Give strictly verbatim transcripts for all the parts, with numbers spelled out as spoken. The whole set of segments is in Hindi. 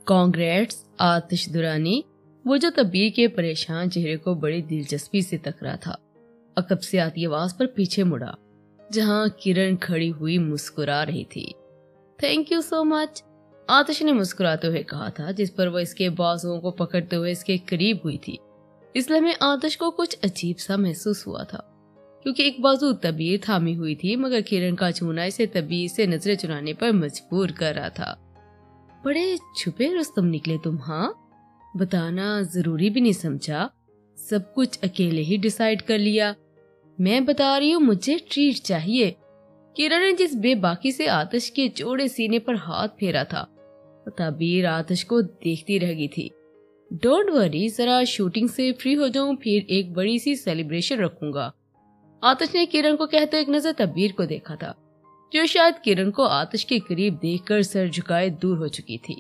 कांग्रेट्स आतिश दुरानी। वो जो तबीर के परेशान चेहरे को बड़ी दिलचस्पी से तक रहा था, अकब से आती आवाज पर पीछे मुड़ा, जहां किरण खड़ी हुई मुस्कुरा रही थी। Thank you so much, Aatish ने मुस्कुराते हुए कहा था, जिस पर वो इसके बाजुओं को पकड़ते हुए इसके करीब हुई थी। इसलिए में आतिश को कुछ अजीब सा महसूस हुआ था, क्योंकि एक बाजू तबीर थामी हुई थी, मगर किरण का छूना इसे तबीर से नजरें चुराने पर मजबूर कर रहा था। बड़े छुपे रुस्तम निकले तुम, हाँ? बताना जरूरी भी नहीं समझा, सब कुछ अकेले ही डिसाइड कर लिया। मैं बता रही हूँ, मुझे ट्रीट चाहिए। किरण ने जिस बेबाकी से आतिश के चौड़े सीने पर हाथ फेरा था, तबीर आतिश को देखती रह गई थी। डोंट वरी, जरा शूटिंग से फ्री हो जाऊं, फिर एक बड़ी सी सेलिब्रेशन रखूंगा। आतिश ने किरण को कहते एक नजर तबीर को देखा था, जो शायद किरण को आतिश के करीब देखकर सर झुकाए दूर हो चुकी थी।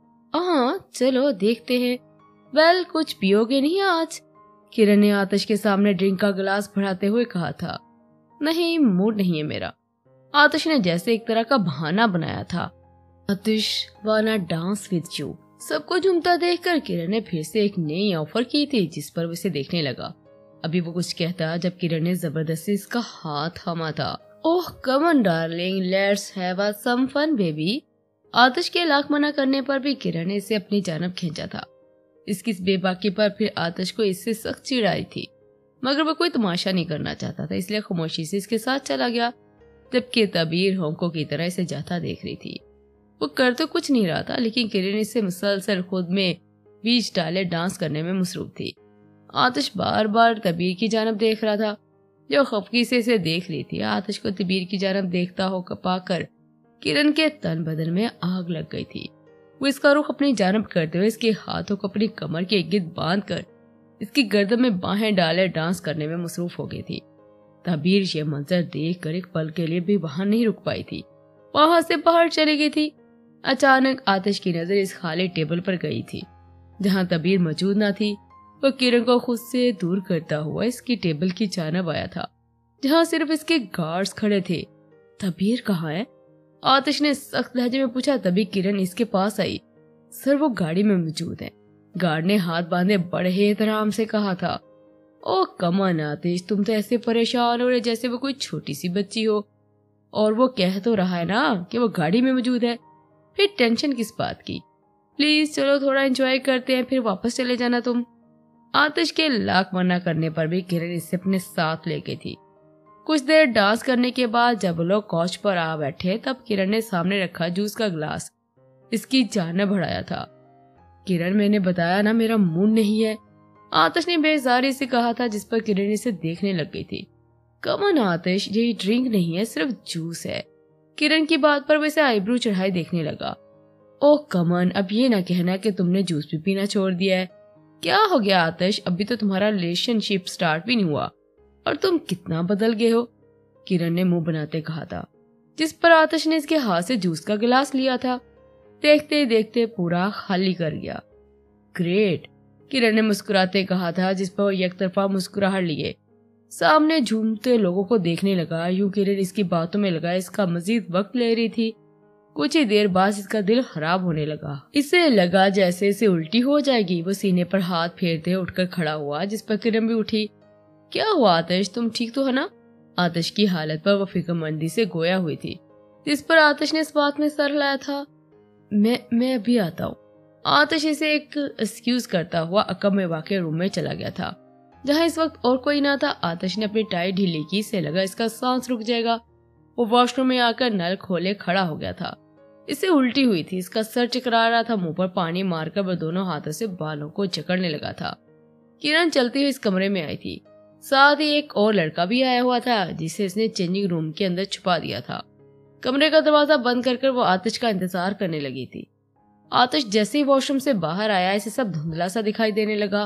हाँ चलो देखते हैं। वेल, कुछ पियोगे नहीं आज? किरण ने आतिश के सामने ड्रिंक का गिलास बढ़ाते हुए कहा था। नहीं, मूड नहीं है मेरा, आतिश ने जैसे एक तरह का बहाना बनाया था। आतिश वाना डांस विद यू। सबको झूमता देखकर किरण ने फिर से एक नई ऑफर की थी, जिस पर वो इसे देखने लगा। अभी वो कुछ कहता जब किरण ने जबरदस्ती इसका हाथ थामा था। Oh come on darling, let's have a some fun baby. Aatish के लाख मना करने पर भी किरण ने इसे अपनी जानब खींचा था। इसकी इस बेबाकी पर फिर आतिश को इससे सख्त चिढ़ आई थी, मगर वो कोई तमाशा नहीं करना चाहता था, इसलिए खामोशी से इसके साथ चला गया, जबकि तबीर होंको की तरह इसे जाता देख रही थी। वो कर तो कुछ नहीं रहा था, लेकिन किरण इसे मुसलसल खुद में बीच डाले डांस करने में मसरूफ थी। आतिश बार बार तबीर की जानब देख रहा था, जो खफकी से इसे देख रही थी। आतिश को तबीर की जानब देखता हो पाकर किरण के तन बदन में आग लग गई थी। वो इसका रुख अपनी जानब करते हुए इसके हाथों को अपनी कमर के गिर्द बांध कर इसकी गर्दन में बाहें डाले डांस करने में मसरूफ हो गई थी। तबीर ये मंजर देख कर एक पल के लिए भी वहां नहीं रुक पाई थी, वहां से बाहर चली गई थी। अचानक आतिश की नजर इस खाली टेबल पर गई थी, जहां तबीर मौजूद न थी। वो किरण को खुद से दूर करता हुआ इसकी टेबल की जानब आया था, जहां सिर्फ इसके गार्ड्स खड़े थे। तबीर कहाँ है? आतिश ने सख्त लहजे में पूछा। तभी किरण इसके पास आई। सर, वो गाड़ी में मौजूद है, गार्ड ने हाथ बांधे बड़े एहतराम से कहा था। ओह कमान आतिश, तुम तो ऐसे परेशान हो रहे जैसे वो कोई छोटी सी बच्ची हो। और वो कह तो रहा है ना कि वो गाड़ी में मौजूद है, फिर टेंशन किस बात की? प्लीज चलो थोड़ा एंजॉय करते हैं, फिर वापस चले जाना तुम। आतिश के लाख मना करने पर भी किरण इसे अपने साथ ले गई थी। कुछ देर डांस करने के बाद जब लोग कॉच पर आ बैठे, तब किरण ने सामने रखा जूस का गिलास इसकी जानब बढ़ाया था। किरण, मैंने बताया ना मेरा मूड नहीं है, आतिश ने बेजारी से कहा था, जिस पर किरण इसे देखने लग गई थी। कमन आतिश, ये ड्रिंक नहीं है, सिर्फ जूस है। किरण की बात पर वैसे आईब्रो चढ़ाई देखने लगा। ओह कमन, अब ये ना कहना कि तुमने जूस भी पीना छोड़ दिया है। क्या हो गया आतिश, अभी तो तुम्हारा रिलेशनशिप स्टार्ट भी नहीं हुआ और तुम कितना बदल गए हो, किरण ने मुंह बनाते कहा था, जिस पर आतिश ने इसके हाथ से जूस का गिलास लिया था। देखते देखते पूरा खाली कर गया। ग्रेट, किरण ने मुस्कुराते कहा था, जिस पर वो एक तरफा मुस्कुराहट लिए सामने झूमते लोगों को देखने लगा। यूं किरण इसकी बातों में लगा इसका मजीद वक्त ले रही थी। कुछ ही देर बाद इसका दिल खराब होने लगा। इसे लगा जैसे इसे उल्टी हो जाएगी। वो सीने पर हाथ फेरते उठकर खड़ा हुआ, जिस पर किरण भी उठी। क्या हुआ आतिश, तुम ठीक तो है ना? आतिश की हालत पर वो फिक्रमंदी से गोया हुई थी, जिस पर आतिश ने इस बात में सर हिलाया था। मैं मैं अभी आता हूँ। आतिश इसे एक एक्सक्यूज करता हुआ अकब में वाक़े रूम में चला गया था, जहाँ इस वक्त और कोई ना था। आतिश ने अपनी टाई ढीली की, से लगा इसका सांस रुक जाएगा। वो वॉशरूम में आकर नल खोले खड़ा हो गया था। इसे उल्टी हुई थी, इसका सर चकरा रहा था। मुंह पर पानी मारकर वह दोनों हाथों से बालों को जकड़ने लगा था। किरण चलती हुई इस कमरे में आई थी, साथ ही एक और लड़का भी आया हुआ था, जिसे इसने चेंजिंग रूम के अंदर छुपा दिया था। कमरे का दरवाजा बंद कर कर वो आतिश का इंतजार करने लगी थी। आतिश जैसे ही वॉशरूम से बाहर आया, इसे सब धुंधला सा दिखाई देने लगा।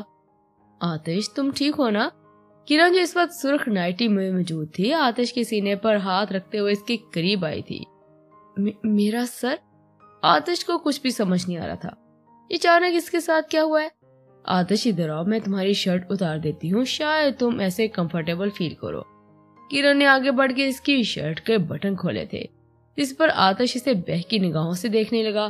आतिश, तुम ठीक हो ना? किरण, जो इस वक्त सुर्ख नाइटी में मौजूद थी, आतिश के सीने पर हाथ रखते हुए इसके करीब आई थी। मे, मेरा सर? आतिश को कुछ भी समझ नहीं आ रहा था। अचानक इसके साथ क्या हुआ है? आतिश, इधर आओ, मैं तुम्हारी शर्ट उतार देती हूँ, शायद तुम ऐसे कंफर्टेबल फील करो। किरण ने आगे बढ़ के इसकी शर्ट के बटन खोले थे, जिस पर आतिश इसे बहकी निगाहों से देखने लगा।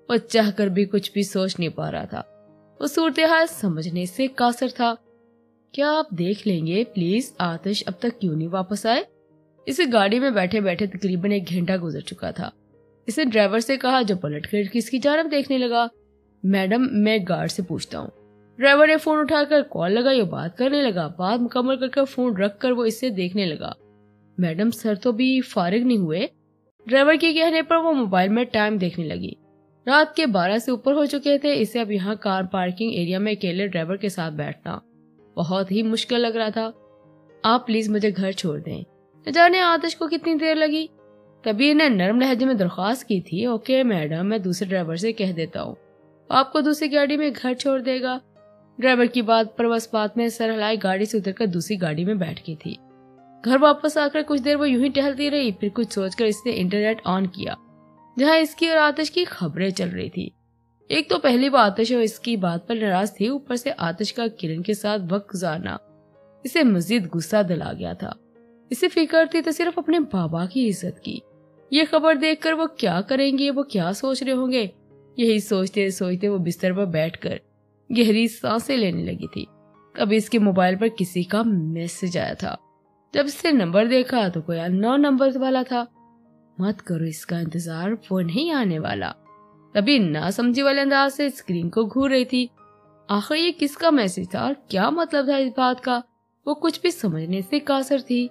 वो चाहकर भी कुछ भी सोच नहीं पा रहा था। वो सूरत हाल समझने से कासर था। क्या आप देख लेंगे प्लीज, आतिश अब तक क्यों नहीं वापस आए? इसे गाड़ी में बैठे बैठे तकरीबन एक घंटा गुजर चुका था। इसने ड्राइवर से कहा, जो पलट कर किसकी जानब देखने लगा। मैडम, मैं गार्ड से पूछता हूँ। ड्राइवर ने फोन उठाकर कॉल लगाई और बात करने लगा। बात मुकम्मल करके फोन रखकर वो इससे देखने लगा। मैडम, सर तो भी फारिग नहीं हुए? ड्राइवर के कहने पर वो मोबाइल में टाइम देखने लगी। रात के बारह से ऊपर हो चुके थे। इसे अब यहाँ कार पार्किंग एरिया में अकेले ड्राइवर के साथ बैठना बहुत ही मुश्किल लग रहा था। आप प्लीज मुझे घर छोड़ दें। न जाने आतिश को कितनी देर लगी। तभी इन्हें नरम लहजे में दरख्वास्त की थी, ओके मैडम, मैं दूसरे ड्राइवर से कह देता हूँ, आपको दूसरी गाड़ी में घर छोड़ देगा। ड्राइवर की बात पर बस बात में सर हिलाए गाड़ी से उतरकर दूसरी गाड़ी में बैठ गई थी। घर वापस आकर कुछ देर वो यूं ही टहलती रही। फिर कुछ सोचकर इसने इंटरनेट ऑन किया, जहाँ इसकी और आतिश की खबरें चल रही थी। एक तो पहली बार आतिश और इसकी बात पर नाराज थी, ऊपर से आतिश का किरण के साथ वक्त गुजारना इसे मजीद गुस्सा दिला गया था। इसे फिक्र थी तो सिर्फ अपने बाबा की इज्जत की। ये खबर देखकर वो क्या करेंगे, वो क्या सोच रहे होंगे, यही सोचते सोचते वो बिस्तर पर बैठकर गहरी सांसें लेने लगी थी। तभी इसके मोबाइल पर किसी का मैसेज आया था। जब इसने नंबर देखा तो कोई अननोन नंबर वाला था। मत करो इसका इंतजार, वो नहीं आने वाला। तभी नासमझी वाले अंदाज से स्क्रीन को घूर रही थी। आखिर ये किसका मैसेज था और क्या मतलब था इस बात का, वो कुछ भी समझने से कासर थी।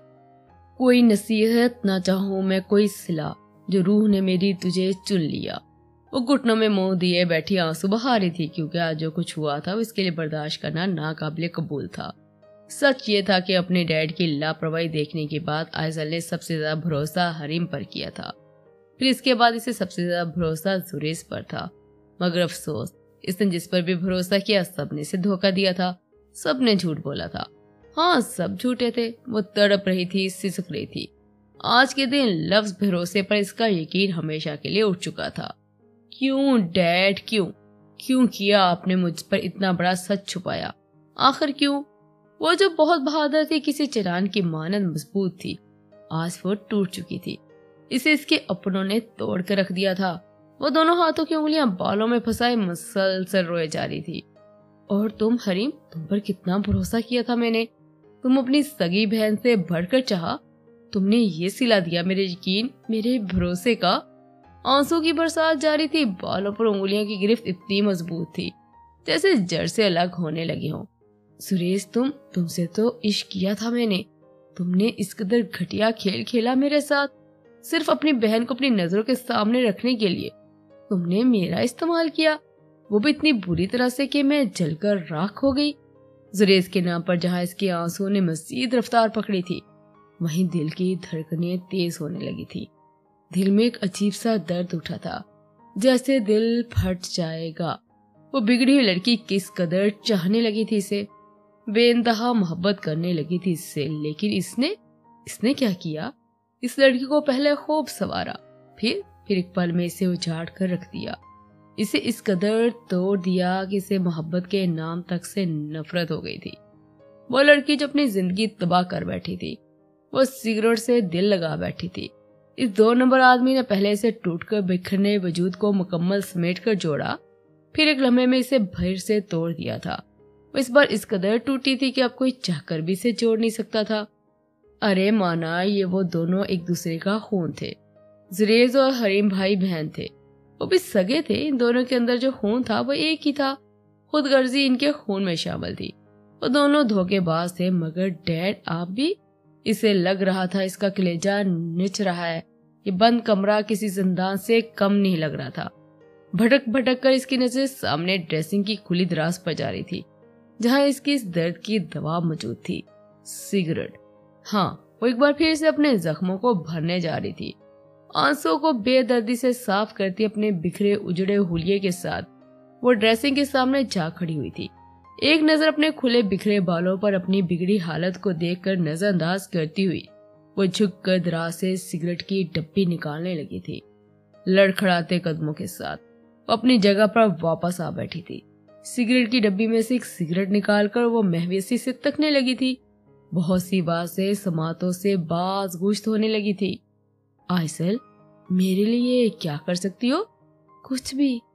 कोई नसीहत ना चाहूं मैं कोई सिला, जो रूह ने मेरी तुझे चुन लिया। वो घुटनों में मुंह दिए बैठी आंसू बहा रही थी, क्योंकि आज जो कुछ हुआ था वो इसके लिए बर्दाश्त करना नाकाबिले कबूल था। सच ये था कि अपने डैड की लापरवाही देखने के बाद आयशल ने सबसे ज्यादा भरोसा हरीम पर किया था। फिर इसके बाद इसे सबसे ज्यादा भरोसा जुरेज पर था। मगर अफसोस, इसने जिस पर भी भरोसा किया सबने इसे धोखा दिया था। सबने झूठ बोला था। हाँ, सब झूठे थे। वो तड़प रही थी, सिसक रही थी। आज के दिन लफ्ज भरोसे पर इसका यकीन हमेशा के लिए उठ चुका था। क्यों डैड, क्यों क्यों किया आपने मुझ पर इतना बड़ा सच छुपाया? आखिर क्यों? वो जो बहुत बहादुर थी, किसी चट्टान की मानद मजबूत थी, आज वो टूट चुकी थी। इसे इसके अपनों ने तोड़ कर रख दिया था। वो दोनों हाथों की उंगलियां बालों में फंसाए मुसलसल रोए जा रही थी। और तुम हरीम, तुम पर कितना भरोसा किया था मैंने। तुम अपनी सगी बहन से बढ़कर चाहा। तुमने ये सिला दिया मेरे यकीन, मेरे भरोसे का। आंसू की बरसात जारी थी। बालों पर उंगलियों की गिरफ्त इतनी मजबूत थी जैसे जड़ से अलग होने लगी हो। सुरेश, तुम तुमसे तो इश्क किया था मैंने। तुमने इस कदर घटिया खेल खेला मेरे साथ, सिर्फ अपनी बहन को अपनी नजरों के सामने रखने के लिए। तुमने मेरा इस्तेमाल किया, वो भी इतनी बुरी तरह से कि मैं जलकर राख हो गई। जुरेज के नाम पर जहाँ इसके आंसुओं ने मजीद रफ्तार पकड़ी थी, वहीं दिल की धड़कनें तेज होने लगी थी। दिल में एक अजीब सा दर्द उठा था, जैसे दिल फट जाएगा। वो बिगड़ी हुई लड़की किस कदर चाहने लगी थी इसे, बेइंतहा मोहब्बत करने लगी थी इससे। लेकिन इसने इसने क्या किया? इस लड़की को पहले खूब सवारा, फिर फिर एक पल में इसे उजाड़ कर रख दिया। इसे इस कदर तोड़ दिया कि इसे मोहब्बत के नाम तक से नफरत हो गई थी। वो लड़की जो अपनी जिंदगी तबाह कर बैठी थी, वो सिगरेट से दिल लगा बैठी थी। इस दो नंबर आदमी ने पहले इसे टूटकर बिखरने वजूद को मुकम्मल समेट कर जोड़ा, फिर एक लम्हे में इसे भर से तोड़ दिया था। वो इस बार इस कदर टूटी थी कि अब कोई चाहकर भी इसे जोड़ नहीं सकता था। अरे माना, ये वो दोनों एक दूसरे का खून थे। जुरेज और हरीम भाई बहन थे, वो भी सगे थे। इन दोनों के अंदर जो खून था वो एक ही था। खुद गर्जी इनके खून में शामिल थी। वो दोनों धोखेबाज थे। मगर डैड, आप भी? इसे लग रहा था इसका कलेजा निच रहा है। ये बंद कमरा किसी जिंदान से कम नहीं लग रहा था। भटक भटक कर इसकी नजर सामने ड्रेसिंग की खुली दराज पर जा रही थी, जहाँ इसकी इस दर्द की दवा मौजूद थी, सिगरेट। हाँ, वो एक बार फिर से अपने जख्मों को भरने जा रही थी। आंसुओं को बेदर्दी से साफ करती अपने बिखरे उजड़े हुलिये के साथ वो ड्रेसिंग के सामने जा खड़ी हुई थी। एक नजर अपने खुले बिखरे बालों पर अपनी बिगड़ी हालत को देखकर नजरअंदाज करती हुई वो झुककर दराज से सिगरेट की डब्बी निकालने लगी थी। लड़खड़ाते कदमों के साथ वो अपनी जगह पर वापस आ बैठी थी। सिगरेट की डब्बी में से एक सिगरेट निकालकर वो महवेसी से तकने लगी थी। बहुत सी बातें समातों से बाज गुश्त होने लगी थी। आयशल, मेरे लिए क्या कर सकती हो? कुछ भी,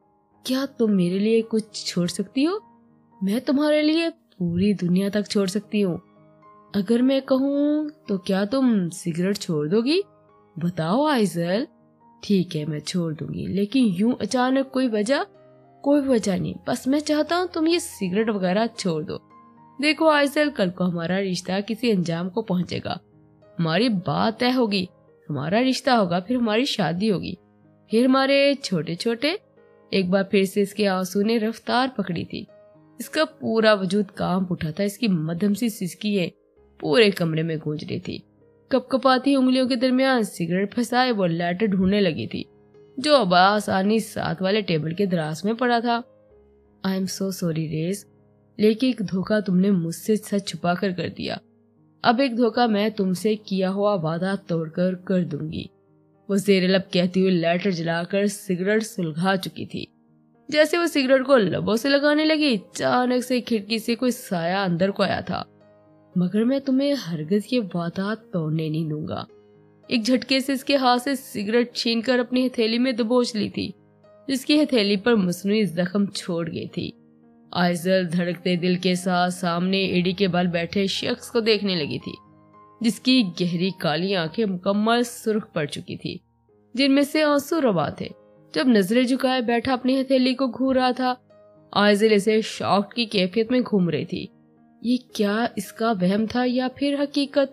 क्या तुम मेरे लिए कुछ छोड़ सकती हो? मैं तुम्हारे लिए पूरी दुनिया तक छोड़ सकती हूँ। अगर मैं कहूँ तो क्या तुम सिगरेट छोड़ दोगी? बताओ आइजल। ठीक है, मैं छोड़ दूंगी, लेकिन यूं अचानक कोई वजह? कोई वजह नहीं, बस मैं चाहता हूँ तुम ये सिगरेट वगैरह छोड़ दो। देखो आइजल, कल को हमारा रिश्ता किसी अंजाम को पहुंचेगा। हमारी बात तय होगी, हमारा रिश्ता होगा, फिर हमारी शादी होगी, फिर हमारे छोटे छोटे। एक बार फिर से इसके आंसू ने रफ्तार पकड़ी थी। इसका पूरा वजूद कांप उठा था। इसकी मध्यम सी सिसकियां पूरे कमरे में गूंज रही थी। कपकपाती उंगलियों के दरमियान सिगरेट फंसाए वो लेटर ढूंढने लगी थी, जो अब आसानी साथ वाले टेबल के दराज में पड़ा था। आई एम सो सॉरी रेज, लेकिन एक धोखा तुमने मुझसे सच छुपा कर कर दिया। अब एक धोखा मैं तुमसे किया हुआ वादा तोड़कर कर दूंगी। वो जेर लब कहती हुई लेटर जलाकर सिगरेट सुलगा चुकी थी। जैसे वो सिगरेट को लबों से लगाने लगी, अचानक से खिड़की से कोई साया अंदर को आया था। मगर मैं तुम्हें हरगिज ये वादा तोड़ने नहीं दूंगा। एक झटके से इसके हाथ से सिगरेट छीनकर अपनी हथेली में दबोच ली थी, जिसकी हथेली पर मसनूई जख्म छोड़ गई थी। आइजल धड़कते दिल के साथ सामने एड़ी के बल बैठे शख्स को देखने लगी थी, जिसकी गहरी काली आंखें मुकम्मल सुर्ख पड़ चुकी थी, जिनमें से आंसू रवा थे। जब नजरें झुकाए बैठा अपनी हथेली को घूर रहा था, आइजल इसे शॉक की कैफियत में घूम रही थी। ये क्या इसका वहम था या फिर हकीकत?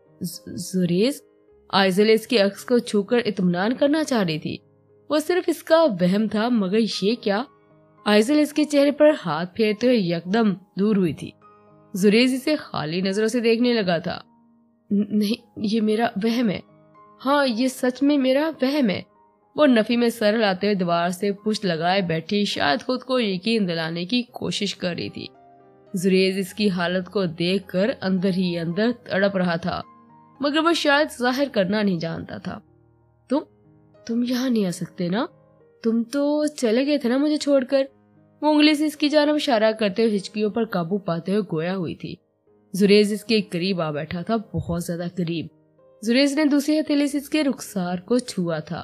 जुरेज, आइजल इसके अक्स को छूकर इत्मीनान करना चाह रही थी। वो सिर्फ इसका वहम था, मगर ये क्या? आइजल इसके चेहरे पर हाथ फेरते हुए यकदम दूर हुई थी। जुरेज इसे खाली नजरों से देखने लगा था। नहीं, ये मेरा वहम है। हाँ, ये सच में मेरा वहम है। वो नफी में सर हिलाते हुए दीवार से पुष्ट लगाए बैठी शायद खुद को यकीन दिलाने की कोशिश कर रही थी। जुरेज इसकी हालत को देखकर अंदर ही अंदर तड़प रहा था, मगर वो शायद जाहिर करना नहीं जानता था। तुम तुम यहाँ नहीं आ सकते ना? तुम तो चले गए थे ना मुझे छोड़कर? वो उंगली से इसकी जानब इशारा करते हुए हिचकियों पर काबू पाते हुए गोया हुई थी। जुरेज इसके करीब आ बैठा था, बहुत ज्यादा करीब। जुरेज ने दूसरी हथेली से इसके रुखसार को छुआ था।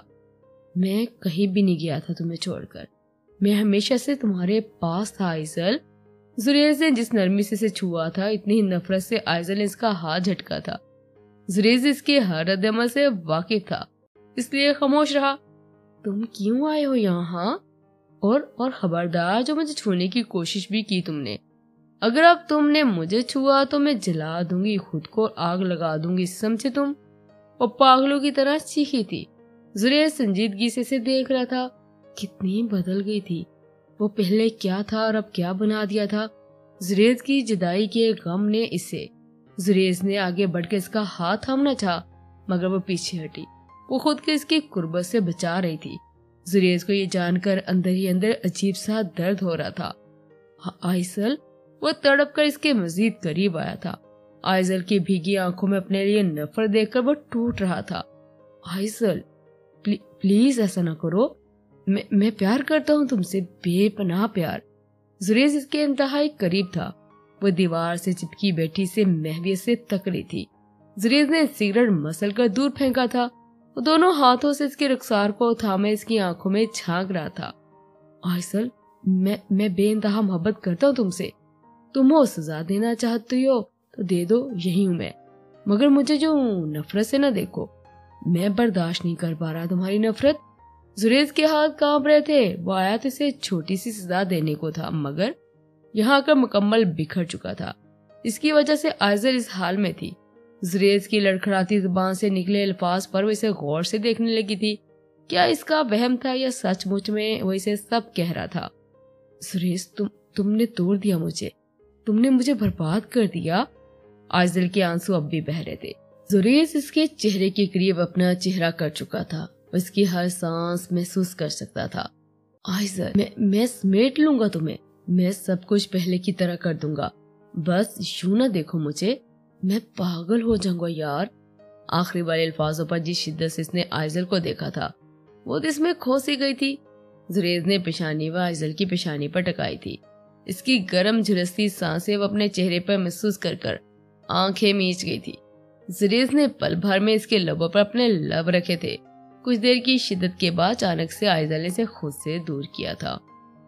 मैं कहीं भी नहीं गया था तुम्हें छोड़कर, मैं हमेशा से तुम्हारे पास था आइजल। जुरेज ने जिस नरमी से इसे छुआ था, इतनी ही नफरत से आइजल ने इसका हाथ झटका था। जुरेज इसके हर रद्द-ए-अमल से वाकिफ था, इसलिए खामोश रहा। तुम क्यों आए हो यहाँ? और और खबरदार, जो मुझे छूने की कोशिश भी की तुमने। अगर अब तुमने मुझे छुआ तो मैं जला दूंगी, खुद को आग लगा दूंगी, समझे तुम? वो पागलों की तरह चीखी थी। जुरेज संजीदगी से इसे देख रहा था। कितनी बदल गई थी वो, पहले क्या था और अब क्या बना दिया था। जुरेज की जुदाई के गम ने इसे। जुरेज ने आगे बढ़कर इसका हाथ थामना चाहा, मगर वो पीछे हटी। वो खुद को इसकी कुर्बत से बचा रही थी। जुरेज को ये जानकर अंदर ही अंदर अजीब सा दर्द हो रहा था। आइजल, वो तड़प कर इसके मजीद करीब आया था। आइजल की भीगी आंखों में अपने लिए नफरत देखकर वो टूट रहा था। आइजल, प्ली, प्लीज ऐसा ना करो, मैं मैं प्यार करता हूँ तुमसे, बेपनाह प्यार। जुरेज इसके इंतहाई करीब था। वो दीवार से चिपकी बैठी से महवियत से तक रही थी। जुरेज ने सिगरेट मसल कर दूर फेंका था। वो दोनों हाथों से इसके रुखसार को थामे इसकी आंखों में झांक रहा था। आइजल, मैं मैं बेइंतहा मोहब्बत करता हूँ तुमसे। तुम वो सजा देना चाहती हो तो दे दो, यही हूँ मैं। मगर मुझे जो नफरत से न देखो, मैं बर्दाश्त नहीं कर पा रहा तुम्हारी नफरत। जुरेज के हाथ कांप रहे थे। वो आया तो इसे छोटी सी सजा देने को था, मगर यहाँ आकर मुकम्मल बिखर चुका था। इसकी वजह से आइजल इस हाल में थी। जुरेज की लड़खड़ाती जुबान से निकले अल्फाज पर वो इसे गौर से देखने लगी थी। क्या इसका वहम था या सचमुच में वो इसे सब कह रहा था? जुरेज, तुम तुमने तोड़ दिया मुझे, तुमने मुझे बर्बाद कर दिया। आइजल के आंसू अब भी बह रहे थे। जुरेज इसके चेहरे के करीब अपना चेहरा कर चुका था। उसकी हर सांस महसूस कर सकता था। आइजल, मैं मैं समेट लूंगा तुम्हें, मैं सब कुछ पहले की तरह कर दूंगा, बस यूं ना देखो मुझे, मैं पागल हो जाऊंगा यार। आखिरी वाले अल्फाजों पर जिस शिद्दत से इसने आइजल को देखा था, वो तो इसमें खो सी गई थी। जुरेज ने पेशानी व आइजल की पेशानी पर टकाई थी। इसकी गर्म झुलसती सांसें वो अपने चेहरे पर महसूस कर कर आंखें मीच गई थी। जुरेज ने पल भर में इसके लबों पर अपने लब रखे थे। कुछ देर की शिद्दत के बाद अचानक से आइजल ने इसे खुद से दूर किया था।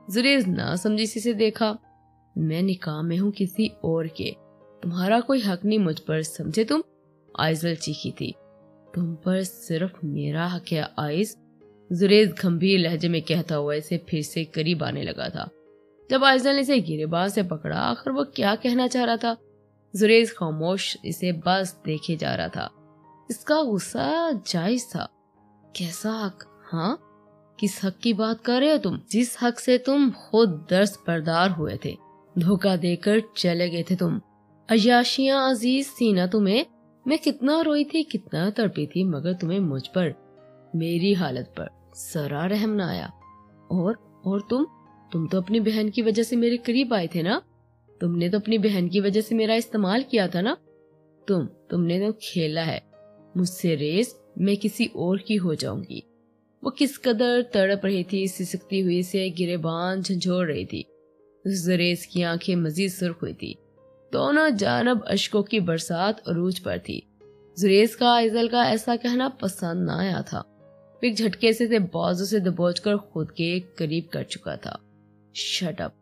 जुरेज ना समझी सी से देखा। मैं निकाह में हूँ किसी और के, तुम्हारा कोई हक नहीं मुझ पर, समझे तुम? आइजल चीखी थी। तुम पर सिर्फ मेरा हक है आइज, जुरेज गंभीर लहजे में कहता हुआ इसे फिर से करीब आने लगा था। जब आइजल ने इसे गिरेबान से पकड़ा, आखिर वो क्या कहना चाह रहा था? जुरेज खामोश इसे बस देखे जा रहा था। इसका गुस्सा जायज था। कैसा हक? हाँ, किस हक की बात कर रहे हो तुम? जिस हक से तुम खुद दर्स बरदार हुए थे, धोखा देकर चले गए थे तुम। अयाशियां अजीज थी ना तुम्हें। मैं कितना रोई थी, कितना तड़पी थी, मगर तुम्हें मुझ पर, मेरी हालत पर जरा रहम ना आया। और और तुम तुम तो अपनी बहन की वजह से मेरे करीब आए थे ना। तुमने तो अपनी बहन की वजह से मेरा इस्तेमाल किया था ना। तुम तुमने तो खेला है मुझसे रेस, मैं किसी और की हो जाऊंगी। वो किस कदर तड़प रही थी, सिसकती हुई से गिरेबान झंझोड़ रही थी। जुरेज की आंखें मजीद सुर्ख हुई थी। दोनों जानब अश्कों की बरसात अरूज पर थी। जुरेज का आइजल का ऐसा कहना पसंद न आया था। एक झटके से से बाजू से दबोचकर खुद के करीब कर चुका था। Shut up,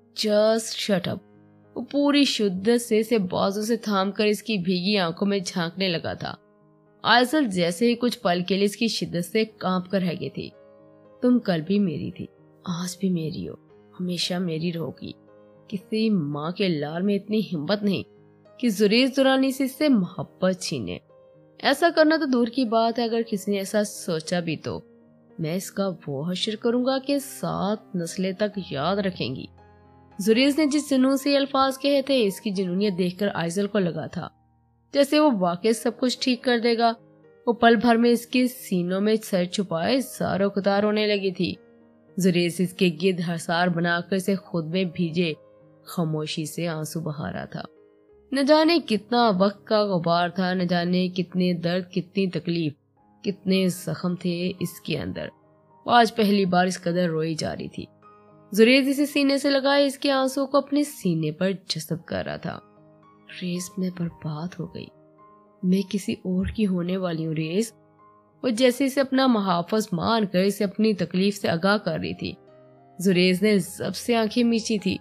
just shut up. वो पूरी शिद्दत से से बाजू से थामकर इसकी भीगी आंखों में झांकने लगा था। आइजल जैसे ही कुछ पल के लिए इसकी शिद्दत से कांप कर रह गई थी। तुम कल भी मेरी थी, आज भी मेरी हो, हमेशा मेरी रहोगी। किसी माँ के लाल में इतनी हिम्मत नहीं कि जुरेज दुरानी से इससे मोहब्बत छीने। ऐसा करना तो दूर की बात है, अगर किसी ने ऐसा सोचा भी तो मैं इसका वो हश्र करूंगा कि सात नस्लें तक याद रखेंगी। जुरेज ने जिस जुनून से अल्फाज कहे थे, इसकी जुनूनियत देखकर आइजल को लगा था जैसे वो वाकई सब कुछ ठीक कर देगा। वो पल भर में इसके सीनों में सर छुपाए जारो कतार होने लगी थी। जुरेज इसके गिद्ध हसार बनाकर इसे खुद में भीजे खामोशी से आंसू बहा रहा था। न जाने कितना वक्त का गुबार था, न जाने कितने दर्द, कितनी तकलीफ, कितने जख्म थे इसके अंदर। वो आज पहली बार इस कदर रोई जा रही थी। जुरेज इसे सीने से लगाए इसके आंसू को अपने सीने पर जज़ब कर रहा था। रेस में बर्बाद हो गई, मैं किसी और की होने वाली हूँ रेस। वो जैसे इसे अपना मुहाफिज मान कर इसे अपनी तकलीफ से आगाह कर रही थी। जुरेज ने जब से आंखें मीची थी।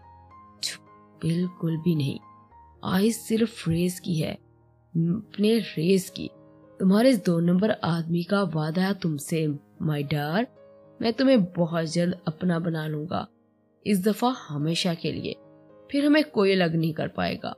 बिल्कुल भी नहीं, आइज सिर्फ रेस की है, अपने रेस की। तुम्हारे इस दो नंबर आदमी का वादा है तुमसे माय डार, मैं तुम्हें बहुत जल्द अपना बना लूंगा, इस दफा हमेशा के लिए, फिर हमें कोई अलग नहीं कर पाएगा।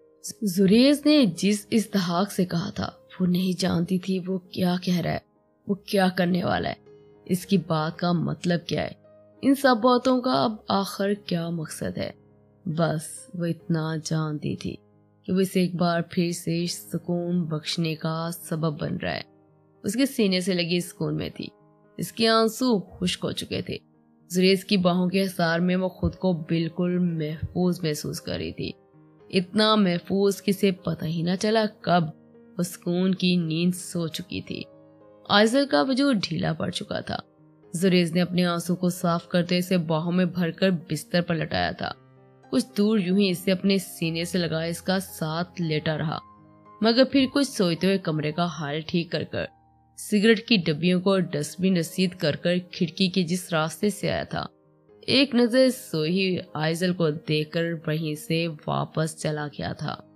जुरेज ने जिस इस्तहाक से कहा था, वो नहीं जानती थी वो क्या कह रहा है, वो क्या करने वाला है, इसकी बात का मतलब क्या है, इन सब बातों का अब आखिर क्या मकसद है। बस वो इतना जानती थी कि वो इसे एक बार फिर से सुकून बख्शने का सबब बन रहा है। उसके सीने से लगी सुकून में थी, इसके आंसू खुश्क हो चुके थे। जुरेज की बाहों के हिसार में वो खुद को बिल्कुल महफूज महसूस कर रही थी, इतना महफूज कि इसे पता ही ना चला कब वो सुकून की नींद सो चुकी थी। आइजल का वजूद ढीला पड़ चुका था। जुरेज ने अपने आंसू को साफ करते इसे बाहों में भरकर बिस्तर पर लटाया था। कुछ दूर यूं ही इसे अपने सीने से लगाए इसका साथ लेटा रहा, मगर फिर कुछ सोते हुए कमरे का हाल ठीक कर कर सिगरेट की डब्बियों को डस्टबिन रसीद कर कर खिड़की के जिस रास्ते से आया था, एक नजर सोई आइजल को देखकर वहीं से वापस चला गया था।